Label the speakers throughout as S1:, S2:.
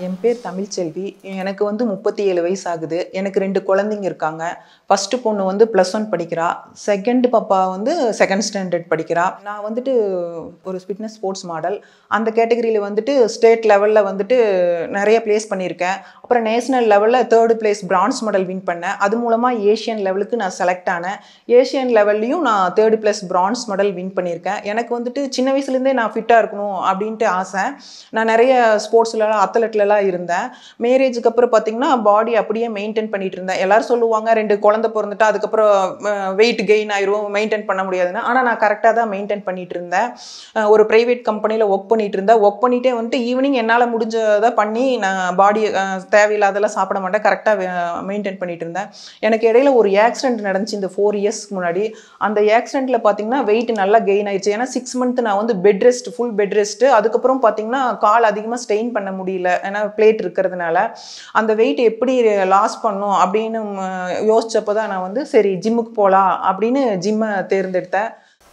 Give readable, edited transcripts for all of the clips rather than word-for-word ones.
S1: என் பேர் தமிழ்ச்செல்வி. எனக்கு வந்து 37 வயசு ஆகுது. எனக்கு 2 குழந்தைங்க இருக்காங்க. ஃபர்ஸ்ட் பொண்ணு வந்து +1 படிக்கிறா. செகண்ட் பாப்பா வந்து 2nd ஸ்டாண்டர்ட் படிக்கிறா. நான் வந்துட்டு ஒரு ஃபிட்னஸ் ஸ்போர்ட்ஸ் மாடல். அந்த கேட்டகரியில வந்துட்டு ஸ்டேட் லெவல்ல வந்துட்டு நெறைய பிளேஸ் பண்ணியிருக்கேன். அப்புறம் நேஷனல் லெவல்ல 3rd place bronze medal win பண்ணேன். அது மூலமா ஏசியன் லெவலுக்கு நான் செலக்ட் ஆனேன். ஏசியன் லெவல்லயும் நான் 3rd place bronze medal win பண்ணியிருக்கேன். எனக்கு வந்துட்டு சின்ன வயசுலேருந்தே நான் ஃபிட்டா இருக்கணும் அப்படின்ட்டு ஆசை. நான் நெறைய ஸ்போர்ட்ஸ்லலாம் அத்லெட்லலாம் இருந்தேன். மேரேஜுக்கு அப்புறம் பார்த்தீங்கன்னா, பாடி அப்படியே மெயின்டெயின் பண்ணிட்டு இருந்தேன். எல்லாரும் சொல்லுவாங்க 2 குழந்தை பொறந்துட்டா அதுக்கப்புறம் வெயிட் கெயின் ஆயிரும், மெயின்டெயின் பண்ண முடியாதுன்னு. ஆனா நான் கரெக்ட்டா தான் மெயின்டெயின் பண்ணிட்டு இருந்தேன். ஒரு பிரைவேட் கம்பெனில வொர்க் பண்ணிட்டு இருந்தேன். வொர்க் பண்ணிட்டே வந்துட்டு ஈவினிங் என்னால முடிஞ்சத பண்ணி நான் பாடி தேவையில்லாதெல்லாம் சாப்பிட மாட்டேன். கரெக்ட்டா மெயின்டெயின் பண்ணிட்டு இருந்தேன். எனக்கு இடையில ஒரு ஆக்சிடென்ட் நடந்துச்சு இந்த 4 இயர்ஸ்க்கு முன்னாடி. அந்த ஆக்சிடென்ட்ல பார்த்தீங்கன்னா, வெயிட் நல்லா கெயின் ஆயிடுச்சு. ஏன்னா 6 மந்த் நான் வந்து bed rest, full bed rest. அதுக்கப்புறம் பார்த்தீங்கன்னா, கால் அதிகமா ஸ்ட்ரெயின் பண்ண முடியல. ஏன்னா பிளேட் இருக்கிறதுனால. அந்த வெயிட் எப்படி லாஸ் பண்ணும் அப்படின்னு யோசிச்சப்போ தான் நான் வந்து சரி ஜிம்முக்கு போலாம் அப்படின்னு ஜிம்ம தேர்ந்தெடுத்தேன்.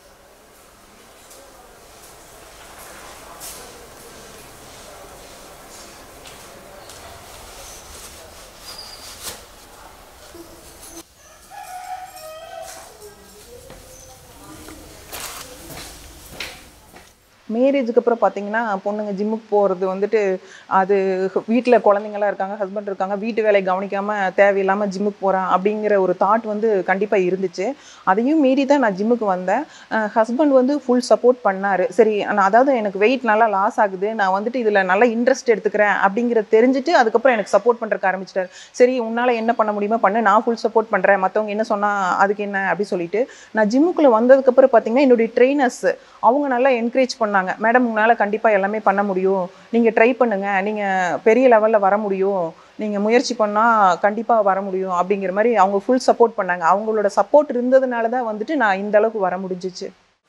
S1: மேரேஜுக்கு அப்புறம் பார்த்தீங்கன்னா, பொண்ணுங்க ஜிம்முக்கு போறது வந்துட்டு, அது வீட்ல குழந்தைங்கலாம் இருக்காங்க, ஹஸ்பண்ட் இருக்காங்க. வீட்டு வேலைய கவனிக்காம தேவையில்லாம ஜிம்முக்கு போறான் அப்படிங்கிற ஒரு தாட் வந்து கண்டிப்பா இருந்துச்சு. அதையும் மீறி தான் நான் ஜிம்முக்கு வந்தேன். ஹஸ்பண்ட் வந்து ஃபுல் சப்போர்ட் பண்ணாரு. சரி நான் அதாவது எனக்கு வெயிட் நல்லா லாஸ் ஆகுது. நான் வந்துட்டு இதில நல்லா இன்ட்ரெஸ்ட் எடுத்துக்கிறேன் அப்படிங்கிறத தெரிஞ்சுட்டு, அதுக்கப்புறம் எனக்கு சப்போர்ட் பண்றதுக்கு ஆரம்பிச்சுட்டாரு. சரி உன்னால என்ன பண்ண முடியுமோ பண்ணு. நான் ஃபுல் சப்போர்ட் பண்றேன். மத்தவங்க என்ன சொன்னா அதுக்கு என்ன அப்படி சொல்லிட்டு, நான் ஜிம்முக்குள்ள வந்ததுக்கப்புறம் பார்த்தீங்கன்னா, என்னுடைய ட்ரெய்னர்ஸ் அவங்க நல்லா என்கரேஜ் பண்ணாங்க. மேடம் உங்களால கண்டிப்பா எல்லாமே பண்ண முடியும். நீங்க ட்ரை பண்ணுங்க. நீங்க பெரிய லெவல்ல வர முடியும். நீங்க முயற்சி பண்ணா கண்டிப்பா வர முடியும் அப்படிங்கிற மாரி அவங்க ஃபுல் சப்போர்ட் பண்ணாங்க. அவங்களோட சப்போர்ட் இருந்ததுனால தான் வந்துட்டு நான் இந்த அளவுக்கு வர முடிஞ்சுச்சு.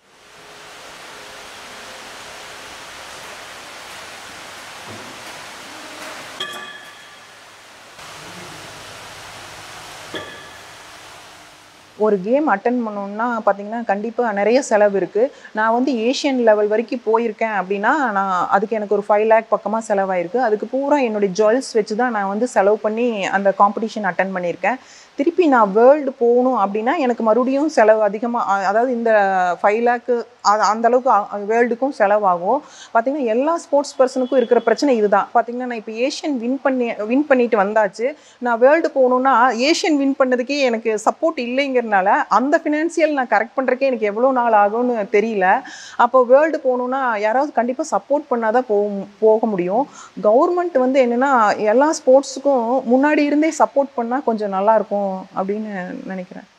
S1: ஒரு கேம் அட்டெண்ட் பண்ணணும்னா பார்த்தீங்கன்னா, கண்டிப்பா நெறைய செலவு இருக்கு. நான் வந்து ஏசியன் லெவல் வரைக்கும் போயிருக்கேன் அப்டின்னா, நான் அதுக்கு எனக்கு ஒரு 5,00,000 பக்கமா செலவாயிருக்கு. அதுக்கு பூரா என்னுடைய ஜுவல்ஸ் வச்சு தான் நான் வந்து செலவு பண்ணி அந்த காம்படிஷன் அட்டெண்ட் பண்ணியிருக்கேன். திருப்பி நான் வேர்ல்டு போணும் அப்டின்னா, எனக்கு மறுபடியும் செலவு அதிகமா அதாவது இந்த 5,00,000 அந்த அளவுக்கு வேர்ல்டுக்கும் செலவாகும். பார்த்தீங்கன்னா, எல்லா ஸ்போர்ட்ஸ் பெர்சனுக்கும் இருக்கிற பிரச்சனை இதுதான். பார்த்தீங்கன்னா, நான் இப்ப ஏசியன் வின் பண்ணிட்டு வந்தாச்சு. நான் வேர்ல்டு போணும்னா, ஏசியன் வின் பண்ணதுக்கே எனக்கு சப்போர்ட் இல்லைங்கிறனால, அந்த ஃபினான்சியல் நான் கரெக்ட் பண்றதுக்கே எனக்கு எவ்வளோ நாள் ஆகும்னு தெரியல. அப்போ வேர்ல்டு போணும்னா, யாராவது கண்டிப்பா சப்போர்ட் பண்ணா தான் போக முடியும். கவர்மெண்ட் வந்து என்னன்னா, எல்லா ஸ்போர்ட்ஸுக்கும் முன்னாடி இருந்தே சப்போர்ட் பண்ணா கொஞ்சம் நல்லாருக்கும் அப்படின்னு நெனைக்கிறேன்.